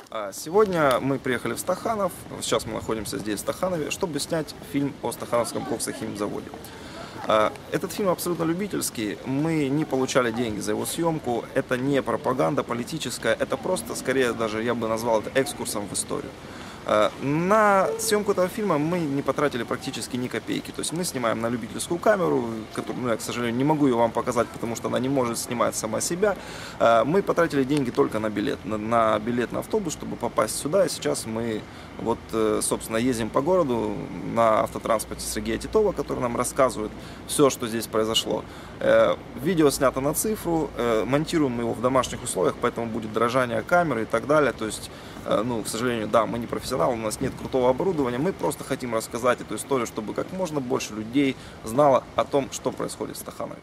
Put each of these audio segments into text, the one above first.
Сегодня мы приехали в Стаханов, сейчас мы находимся здесь, в Стаханове, чтобы снять фильм о Стахановском коксохимзаводе. Этот фильм абсолютно любительский, мы не получали деньги за его съемку, это не пропаганда политическая, это просто, скорее даже я бы назвал это экскурсом в историю. На съемку этого фильма мы не потратили практически ни копейки, то есть мы снимаем на любительскую камеру, которую, я, к сожалению, не могу ее вам показать, потому что она не может снимать сама себя. Мы потратили деньги только на билет на автобус, чтобы попасть сюда, и сейчас мы вот, собственно, ездим по городу на автотранспорте Сергея Титова, который нам рассказывает все, что здесь произошло. Видео снято на цифру, монтируем мы его в домашних условиях, поэтому будет дрожание камеры и так далее, то есть, к сожалению, да, мы не профессионалы, у нас нет крутого оборудования, мы просто хотим рассказать эту историю, чтобы как можно больше людей знало о том, что происходит в Стаханове.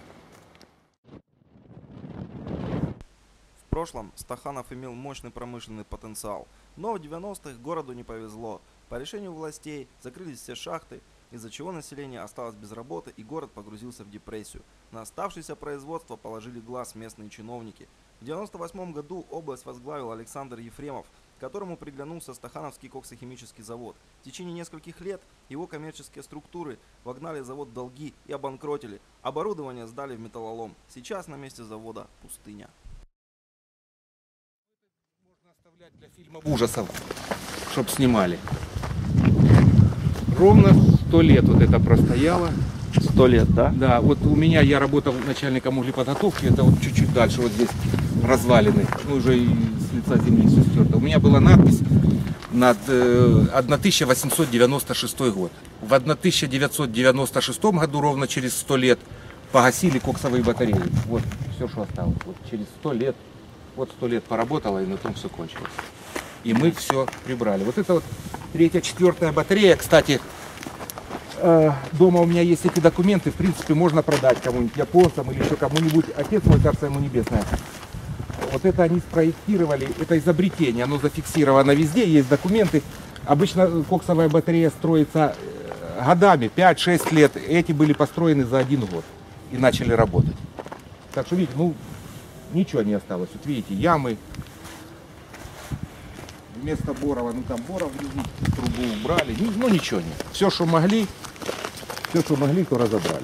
В прошлом Стаханов имел мощный промышленный потенциал, но в 90-х городу не повезло. По решению властей закрылись все шахты, из-за чего население осталось без работы и город погрузился в депрессию. На оставшееся производство положили глаз местные чиновники. В 1998 году область возглавил Александр Ефремов, которому приглянулся Стахановский коксохимический завод. В течение нескольких лет его коммерческие структуры вогнали завод в долги и обанкротили. Оборудование сдали в металлолом. Сейчас на месте завода пустыня. Можно оставлять для фильмов ужасов, чтобы снимали. Ровно 100 лет вот это простояло. 100 лет, да? Да, вот у меня, я работал начальником углеподготовки, это вот чуть-чуть дальше, вот здесь развалины, уже и с лица земли все стерто. У меня была надпись над 1896 год. В 1996 году, ровно через 100 лет, погасили коксовые батареи. Вот все, что осталось. Вот через 100 лет, вот 100 лет поработало, и на том все кончилось. И мы все прибрали. Вот это вот 3-я, 4-я батарея, кстати, дома у меня есть эти документы, в принципе, можно продать кому-нибудь, японцам или еще кому-нибудь. Отец мой, царство ему небесное. Вот это они спроектировали, это изобретение, оно зафиксировано везде, есть документы. Обычно коксовая батарея строится годами, 5-6 лет. Эти были построены за 1 год и начали работать. Так что, видите, ну, ничего не осталось. Вот видите, ямы. Вместо Борова, ну там Боров грузить, трубу убрали, ну ничего нет. Все, что могли, то разобрали.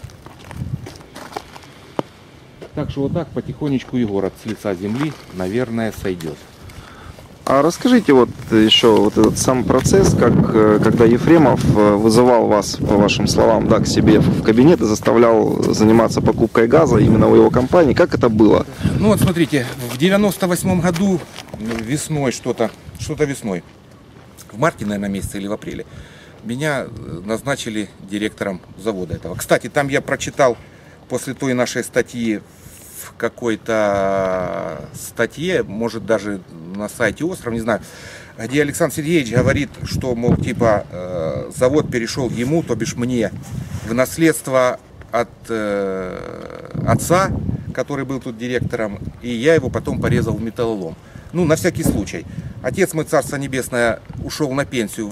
Так что вот так потихонечку и город с лица земли, наверное, сойдет. А расскажите вот еще вот этот сам процесс, когда Ефремов вызывал вас, по вашим словам, да, к себе в кабинет и заставлял заниматься покупкой газа именно у его компании. Как это было? Ну вот смотрите, в 98 году весной что-то весной, в марте, наверное, месяце или в апреле, меня назначили директором завода этого. Кстати, там я прочитал после той нашей статьи, в какой-то статье, может даже на сайте «Остров», не знаю, где Александр Сергеевич говорит, что, мол, типа, завод перешел ему, то бишь мне, в наследство от отца, который был тут директором, и я его потом порезал в металлолом. Ну, на всякий случай. Отец мой, царство небесное, ушел на пенсию в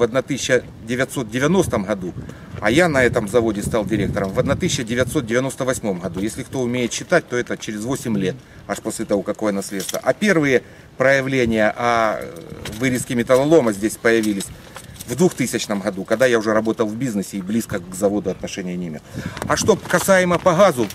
1990 году, а я на этом заводе стал директором в 1998 году. Если кто умеет считать, то это через 8 лет, аж после того, какое наследство. А первые проявления о вырезке металлолома здесь появились в 2000 году, когда я уже работал в бизнесе и близко к заводу отношения не имел. А что касаемо по газу,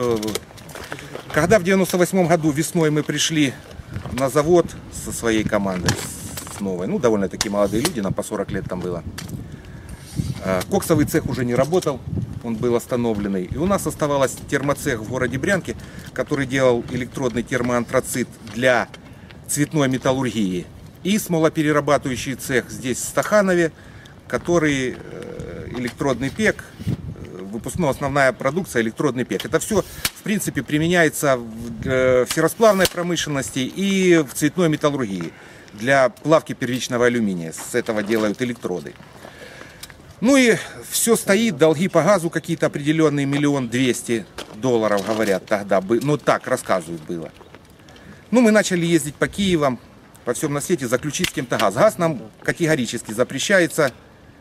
когда в 98 году весной мы пришли на завод со своей командой, с новой, ну, довольно-таки молодые люди, нам по 40 лет там было. Коксовый цех уже не работал, он был остановленный. И у нас оставался термоцех в городе Брянке, который делал электродный термоантрацит для цветной металлургии. И смолоперерабатывающий цех здесь в Стаханове, который электродный пек, выпускная основная продукция электродный пек. Это все, в принципе, применяется в серосплавной промышленности и в цветной металлургии для плавки первичного алюминия. С этого делают электроды. Ну и все стоит, долги по газу какие-то определенные, 1 200 000 $, говорят тогда. Ну так рассказывают было. Ну мы начали ездить по Киевам, по всем на свете, заключить с кем-то газ. Газ нам категорически запрещается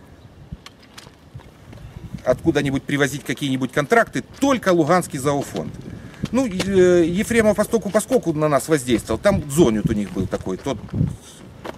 откуда-нибудь привозить какие-нибудь контракты, только Луганский зоофонд. Ну, Ефремов поскольку на нас воздействовал, там зонют у них был такой, тот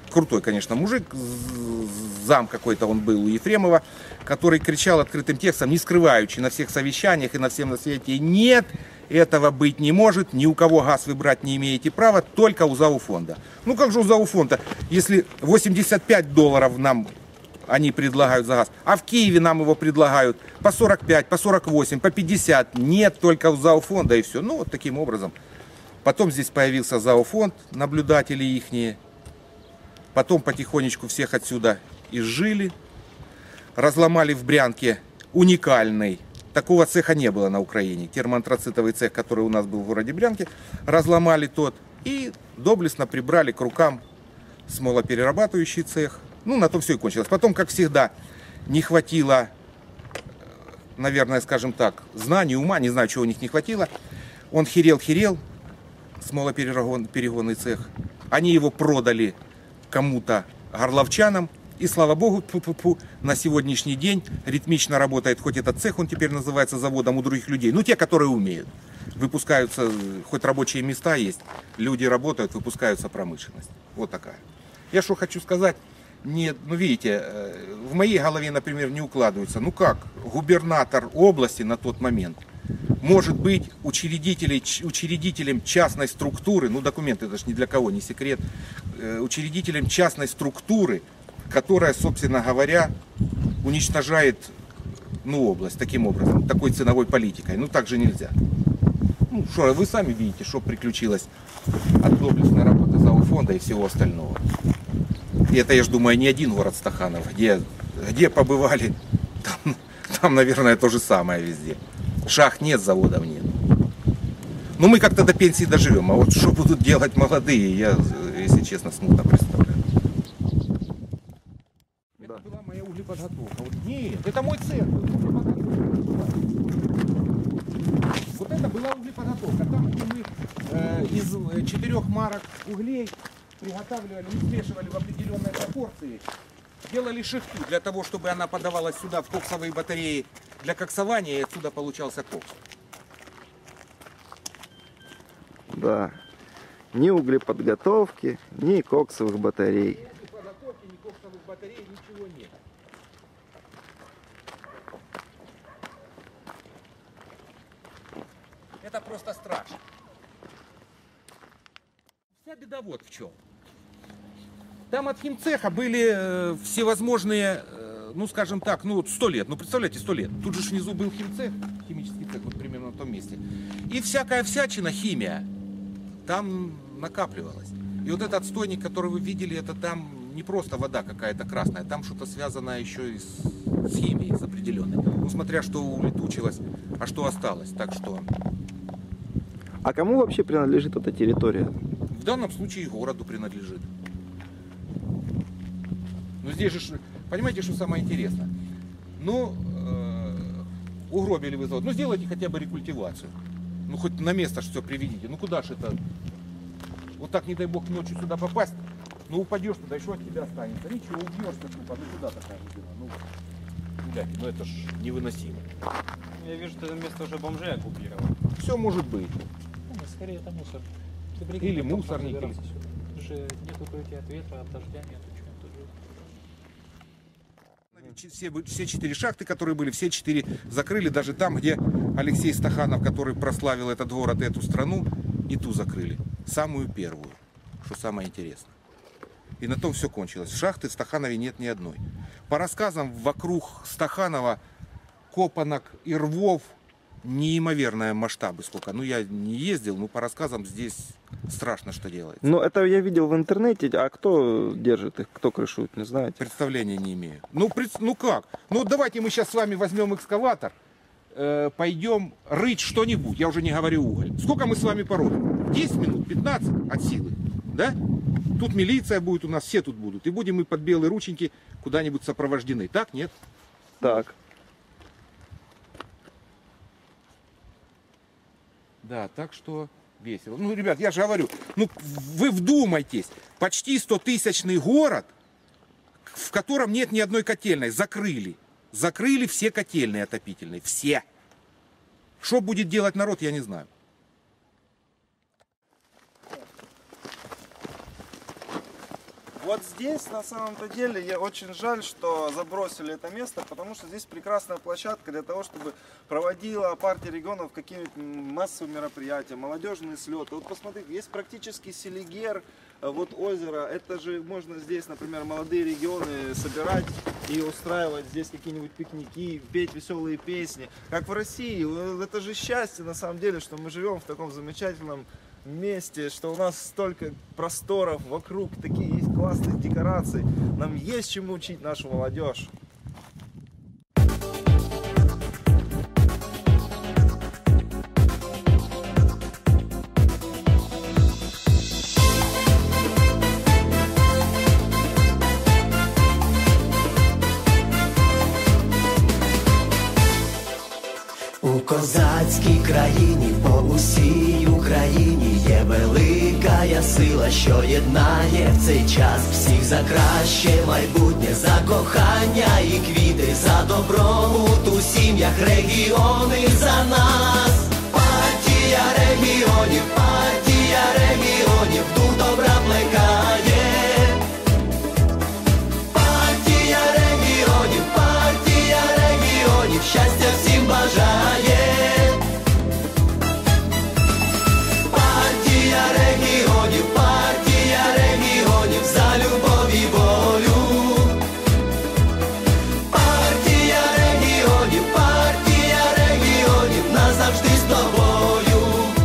крутой, конечно, мужик, зам какой-то он был у Ефремова, который кричал открытым текстом, не скрываючи на всех совещаниях и на всем на свете: нет, этого быть не может, ни у кого газ вы брать не имеете права, только у Зауфонда. Ну как же у Зауфонда, если $85 нам они предлагают за газ, а в Киеве нам его предлагают по 45, по 48, по 50, нет, только у Зауфонда и все. Ну вот таким образом. Потом здесь появился Зауфонд, наблюдатели ихние. Потом потихонечку всех отсюда изжили. Разломали в Брянке уникальный. Такого цеха не было на Украине. Термоантрацитовый цех, который у нас был в городе Брянке. Разломали тот и доблестно прибрали к рукам смолоперерабатывающий цех. Ну, на том все и кончилось. Потом, как всегда, не хватило, наверное, скажем так, знаний, ума. Не знаю, чего у них не хватило. Он херел, смолоперегонный цех. Они его продали кому-то, горловчанам. И слава богу, на сегодняшний день ритмично работает, хоть этот цех, он теперь называется заводом, у других людей. Ну, те, которые умеют. Выпускаются, хоть рабочие места есть, люди работают, выпускаются промышленность. Вот такая. Я что хочу сказать, нет, ну видите, в моей голове, например, не укладывается. Ну как губернатор области на тот момент может быть учредителем частной структуры, ну документы, это же ни для кого не секрет, учредителем частной структуры, которая, собственно говоря, уничтожает, ну, область таким образом, такой ценовой политикой. Ну так же нельзя. Ну что, вы сами видите, что приключилось от доблестной работы Зауфонда и всего остального. И это, я же думаю, не один город Стаханов, где побывали, там, наверное, то же самое везде. Шахт нет, заводов нет. Ну мы как-то до пенсии доживем, а вот что будут делать молодые, я, если честно, смутно представляю. Это была моя углеподготовка. Вот, нет, это мой цех. Вот это была углеподготовка. Там, где мы из 4 марок углей приготавливали, смешивали в определенной пропорции, делали шихту для того, чтобы она подавалась сюда в коксовые батареи для коксования, и отсюда получался кокс. Да. Ни углеподготовки, ни коксовых батарей. Ни углеподготовки, ни коксовых батарей, ничего нет. Это просто страшно. Вся беда вот в чем. Там от химцеха были всевозможные, ну скажем так, ну 100 лет, ну представляете, 100 лет. Тут же внизу был химцех, химический цех, вот примерно на том месте. И всякая всячина, химия, там накапливалась. И вот этот отстойник, который вы видели, это там не просто вода какая-то красная, там что-то связано еще и с химией, с определенной. Ну смотря что улетучилось, а что осталось. Так что... А кому вообще принадлежит эта территория? В данном случае городу принадлежит. Но здесь же, понимаете, что самое интересное? Ну, угробили вы завод. Ну, сделайте хотя бы рекультивацию. Ну, хоть на место все приведите. Ну, куда же это? Вот так, не дай бог, ночью сюда попасть. Ну, упадешь туда, и что от тебя останется? Ничего, убьешься тупо. Ну, куда такая беда? Ну, гуляки, ну это ж невыносимо. Я вижу, что это место уже бомжей оккупировано. Все может быть. Ну, скорее это мусор. Или мусорник. Или... Уже нет укрытия от ветра, от дождя нет. Все 4 шахты, которые были, все 4 закрыли. Даже там, где Алексей Стаханов, который прославил этот город и эту страну, и ту закрыли. Самую первую, что самое интересное. И на том все кончилось. Шахты в Стаханове нет ни одной. По рассказам, вокруг Стаханова копанок и рвов неимоверные масштабы сколько. Ну, я не ездил, но по рассказам здесь страшно, что делается. Ну, это я видел в интернете, а кто держит их, кто крышует, не знаете? Представления не имею. Ну как? Ну, давайте мы сейчас с вами возьмем экскаватор, пойдем рыть что-нибудь, я уже не говорю уголь. Сколько мы с вами порубим? 10 минут, 15 от силы, да? Тут милиция будет у нас, все тут будут. И будем мы под белые рученьки куда-нибудь сопровождены. Так, нет? Так. Да, так что весело. Ну, ребят, я же говорю, ну, вы вдумайтесь, почти 100-тысячный город, в котором нет ни одной котельной, закрыли. Закрыли все котельные отопительные, все. Что будет делать народ, я не знаю. Вот здесь, на самом-то деле, я очень жаль, что забросили это место, потому что здесь прекрасная площадка для того, чтобы проводила партия регионов какие-нибудь массовые мероприятия, молодежные слеты. Вот посмотрите, есть практически Селигер, вот озеро. Это же можно здесь, например, молодые регионы собирать и устраивать здесь какие-нибудь пикники, петь веселые песни. Как в России. Это же счастье, на самом деле, что мы живем в таком замечательном месте, что у нас столько просторов вокруг, такие есть классные декорации. Нам есть чему учить нашу молодежь. У козацькій країні, по усій Україні є велика сила, що єднає в цей час всіх за краще майбутнє, за кохання і квіти, за добробут у сім'ях, регіони за нас. Партія регіонів, дух добра плекає. Партія регіонів, щастя всім бажає. Партія регіонів, за любов і волю. Партія регіонів, назавжди з тобою.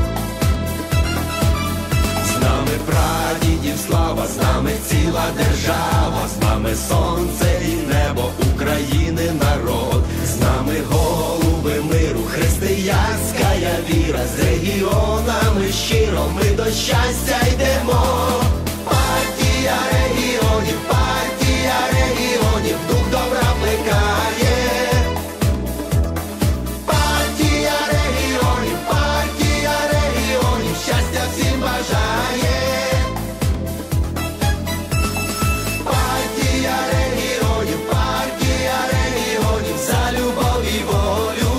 З нами прадідів слава, з нами ціла держава, з нами сонце і небо, України народ. З нами голуби миру, християнська віра, з регіонами щиро ми до щастя йдемо. Партія регіонів, дух добра плекає. Партія регіонів, щастя всім бажає. Партія регіонів, за любов і волю.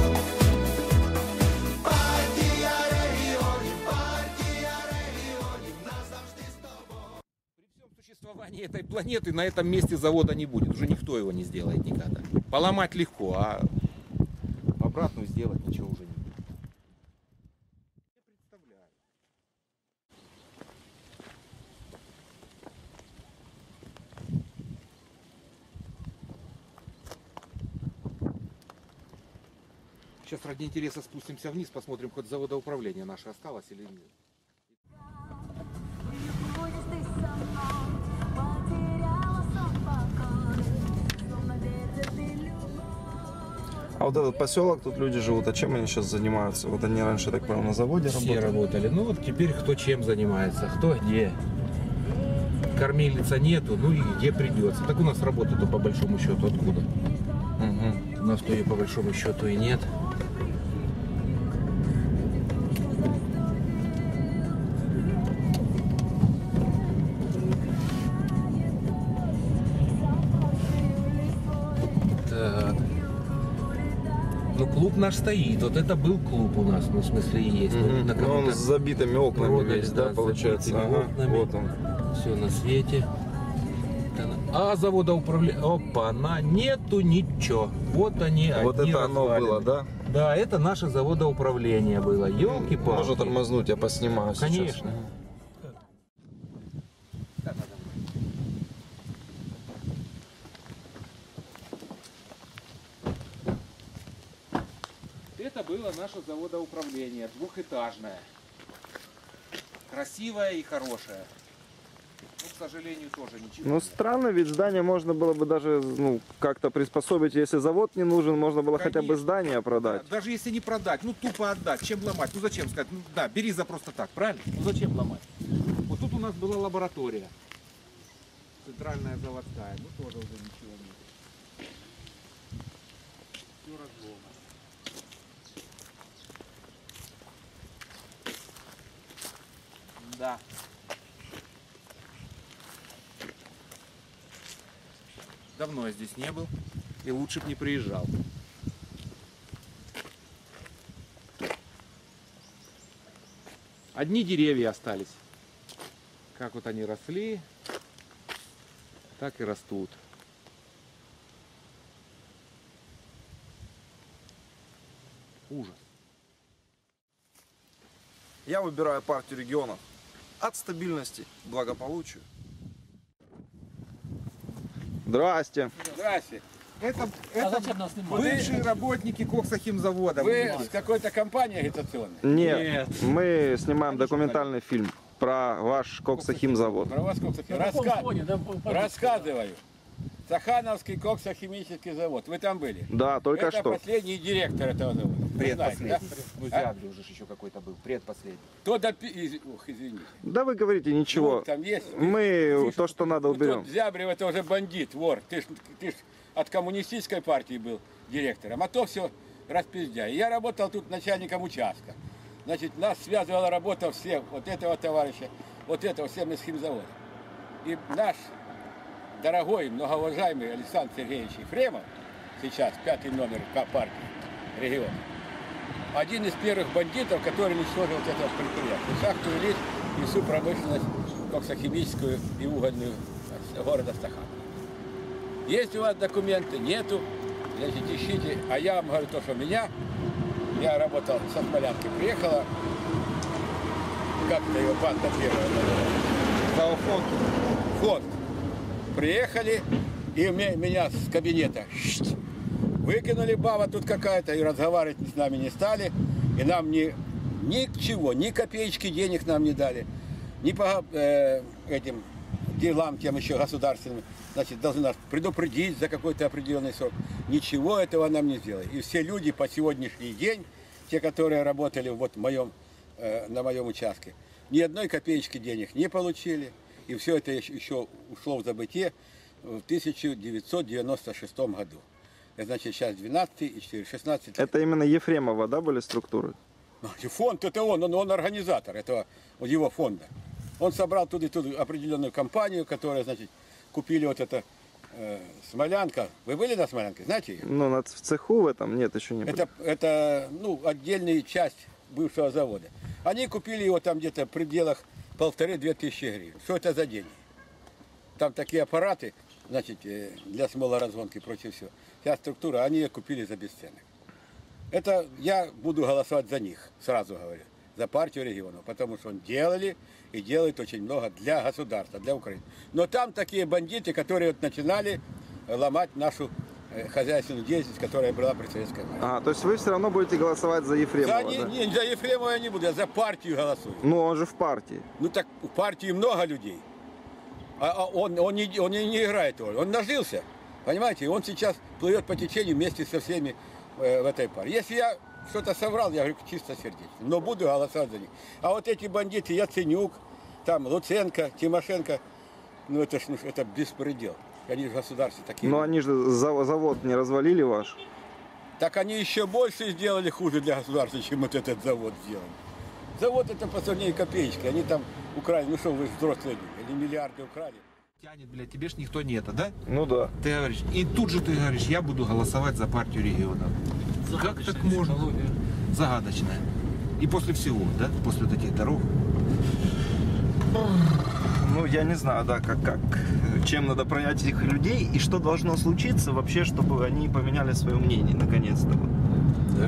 Партія регіонів, назавжди з тобою. При всем существовании этой планеты на этом месте завода не будет. Уже никто его не сделает никогда. Поломать легко, а обратно сделать ничего уже не будет. Я представляю. Сейчас ради интереса спустимся вниз, посмотрим, хоть завода управления наше осталось или нет. А вот этот поселок, тут люди живут, а чем они сейчас занимаются? Вот они раньше, так понял, на заводе Все работали. Ну вот теперь кто чем занимается, кто где. Кормилица нету, ну и где придется. Так у нас работы-то по большому счету откуда? У нас то и по большому счету и нет. Так. Ну клуб наш стоит. Вот это был клуб у нас, ну в смысле и есть. Ну, на он с забитыми окнами продали, весь, да, с получается? забитыми Ага, окнами. вот он. Все на свете. А завода управления... Опа, нету ничего. Вот они, Вот одни это оно развалины. было, да? Да, это наше заводоуправление было. Ёлки-палки. Можно тормознуть, я поснимаю сейчас. Конечно. Это было наше заводоуправление, двухэтажное. Красивое и хорошее. Ну, к сожалению, тоже ничего. Ну странно, ведь здание можно было бы даже как-то приспособить, если завод не нужен, можно было хотя бы Конечно. здание продать. Да, даже если не продать, ну тупо отдать, чем ломать? Ну зачем сказать? Ну да, бери за просто так, правильно? Ну зачем ломать? Вот тут у нас была лаборатория. Центральная заводская, ну тоже уже ничего нет. Все разломано. Да. Давно я здесь не был и лучше бы не приезжал. Одни деревья остались. Как вот они росли. так и растут. Ужас. Я выбираю партию регионов от стабильности к благополучию. Здрасте. Здрасте. Это зачем нас снимать? бывшие работники коксохимзавода. Вы с какой-то компанией агитационной? Нет, мы снимаем документальный фильм про ваш коксохимзавод. Про вас коксохим. Рассказываю. Стахановский коксохимический завод. Вы там были? Да, только это что. последний директор этого завода. Вы знаете, да? Ну, Зяблый уже еще какой-то был, предпоследний. Кто Ох, извините. Да вы говорите ничего. Ну, там есть. Мы Слушай, то, что надо, ну, уберем. тот Зябрев это уже бандит, вор. Ты ж от коммунистической партии был директором, а то все распиздяй. Я работал тут начальником участка. Значит, нас связывала работа всех, вот этого товарища, вот этого, всем из химзавода. И наш дорогой, многоуважаемый Александр Сергеевич Ефремов, сейчас 5-й номер партии региона, один из первых бандитов, который уничтожил вот это предприятие. Шахту Ились и всю промышленность коксохимическую и угольную города Стаханова. Есть у вас документы? Нету. Значит, ищите. А я вам говорю то, что я работал со Смолянки, приехала, как-то его банда первая называлась. Фонд. Приехали, и меня с кабинета выкинули, баба тут какая-то, и разговаривать с нами не стали. И нам ничего, ни копеечки денег нам не дали. Ни по этим делам, тем еще государственным. Значит, должны нас предупредить за какой-то определенный срок. Ничего этого нам не сделали. И все люди по сегодняшний день, те, которые работали вот на моем участке, ни одной копеечки денег не получили. И все это еще ушло в забытье в 1996 году. Это значит, сейчас 12 и 4, 16 лет. Это именно Ефремова, да, были структуры? Фонд это он организатор этого, его фонда. Он собрал туда определенную компанию, которая, значит, купили вот это Смолянка. Вы были на Смолянке, знаете ее? Ну, в цеху в этом нет, еще не было. Это отдельная часть бывшего завода. Они купили его там где-то в пределах 1500-2000 гривен. Что это за деньги? Там такие аппараты, значит, для смолоразгонки и прочее все. Вся структура, они ее купили за бесценок. Это я буду голосовать за них, сразу говорю. За партию регионов, потому что он делали и делает очень много для государства, для Украины. Но там такие бандиты, которые вот начинали ломать нашу хозяйственную деятельность, которая была при советской власти. То есть вы все равно будете голосовать за Ефремова, за Ефремова я не буду, я за партию голосую. Ну, он же в партии. Ну так в партии много людей. А он не играет роль, он нажился, понимаете, и он сейчас плывет по течению вместе со всеми в этой партии. Если я что-то соврал, я говорю, чисто сердечно. Но буду голосовать за них. А вот эти бандиты, Яценюк, там Луценко, Тимошенко, это беспредел. Они же государства такие. Но они же завод не развалили ваш. Так они еще больше сделали хуже для государства, чем вот этот завод сделал. Завод это по сравнению копеечки. Они там украли, ну что вы взрослые люди, или миллиарды украли. Тянет, блядь, тебе ж никто не это, да? Ну да. Ты говоришь, и тут же ты говоришь, я буду голосовать за партию регионов. Как так можно? Загадочная. И после всего, да? После вот этих дорог. Ну, я не знаю, да, чем надо проявить этих людей и что должно случиться вообще, чтобы они поменяли свое мнение, наконец-то. Да.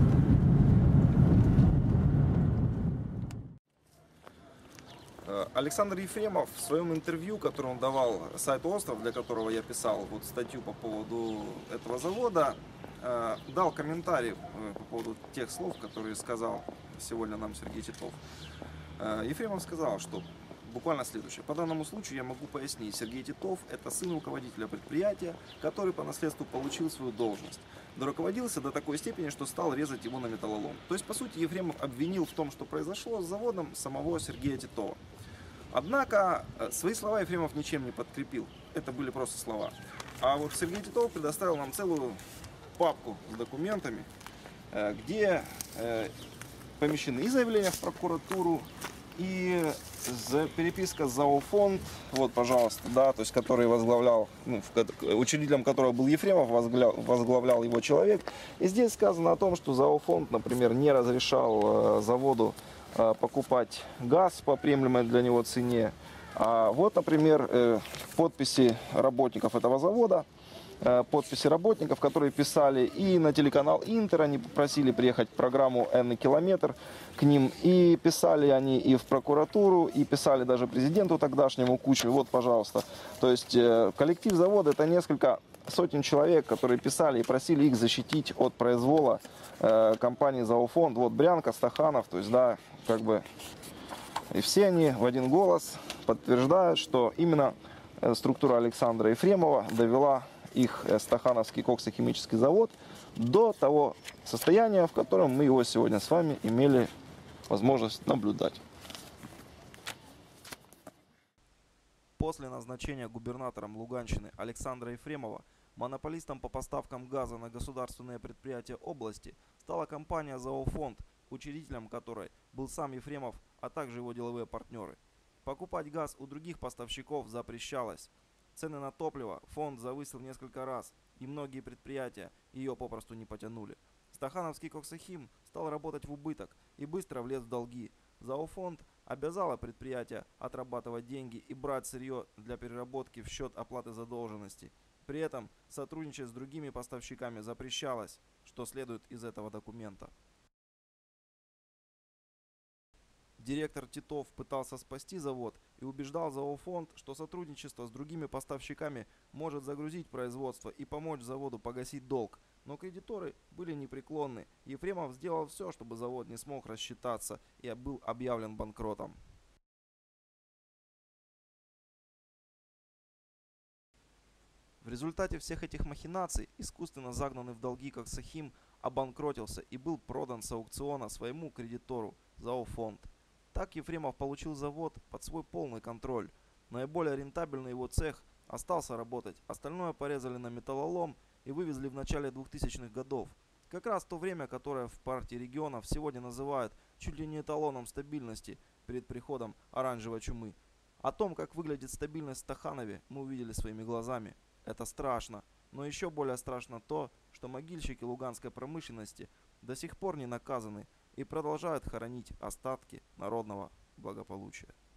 Александр Ефремов в своем интервью, которое он давал сайту «Остров», для которого я писал вот статью по поводу этого завода, дал комментарий по поводу тех слов, которые сказал сегодня нам Сергей Титов. Ефремов сказал, что буквально следующее. По данному случаю я могу пояснить. Сергей Титов – это сын руководителя предприятия, который по наследству получил свою должность. Доруководился до такой степени, что стал резать его на металлолом. То есть, по сути, Ефремов обвинил в том, что произошло с заводом, самого Сергея Титова. Однако, свои слова Ефремов ничем не подкрепил. Это были просто слова. А вот Сергей Титов предоставил нам целую папку с документами, где помещены и заявления в прокуратуру, и переписка с Зоофонд, вот, пожалуйста, да, то есть, который возглавлял, учредителем которого был Ефремов, возглавлял его человек. И здесь сказано о том, что Зоофонд, например, не разрешал заводу покупать газ по приемлемой для него цене, А вот, например, подписи работников этого завода, подписи работников, которые писали и на телеканал Интер, они попросили приехать в программу «Энный километр» к ним, и писали они и в прокуратуру, и писали даже президенту тогдашнему Кучму. Вот, пожалуйста. То есть коллектив завода — это несколько сотен человек, которые писали и просили их защитить от произвола компании «Зоофонд». Вот Брянка, Стаханов, то есть, да, как бы... И все они в один голос подтверждают, что именно структура Александра Ефремова довела их стахановский коксохимический завод до того состояния, в котором мы его сегодня с вами имели возможность наблюдать. После назначения губернатором Луганщины Александра Ефремова монополистом по поставкам газа на государственные предприятия области стала компания «Зоофонд», учредителем которой был сам Ефремов, а также его деловые партнеры. Покупать газ у других поставщиков запрещалось. Цены на топливо фонд завысил несколько раз, и многие предприятия ее попросту не потянули. Стахановский коксохим стал работать в убыток и быстро влез в долги. Зоофонд обязала предприятия отрабатывать деньги и брать сырье для переработки в счет оплаты задолженности. При этом сотрудничать с другими поставщиками запрещалось, что следует из этого документа. Директор Титов пытался спасти завод и убеждал Зоофонд, что сотрудничество с другими поставщиками может загрузить производство и помочь заводу погасить долг. Но кредиторы были непреклонны. Ефремов сделал все, чтобы завод не смог рассчитаться и был объявлен банкротом. В результате всех этих махинаций искусственно загнанный в долги Коксохим обанкротился и был продан с аукциона своему кредитору Зоофонд. Так Ефремов получил завод под свой полный контроль. Наиболее рентабельный его цех остался работать, остальное порезали на металлолом и вывезли в начале 2000-х годов. Как раз то время, которое в партии регионов сегодня называют чуть ли не эталоном стабильности перед приходом оранжевой чумы. О том, как выглядит стабильность в Стаханове, мы увидели своими глазами. Это страшно. Но еще более страшно то, что могильщики луганской промышленности до сих пор не наказаны и продолжают хоронить остатки народного благополучия.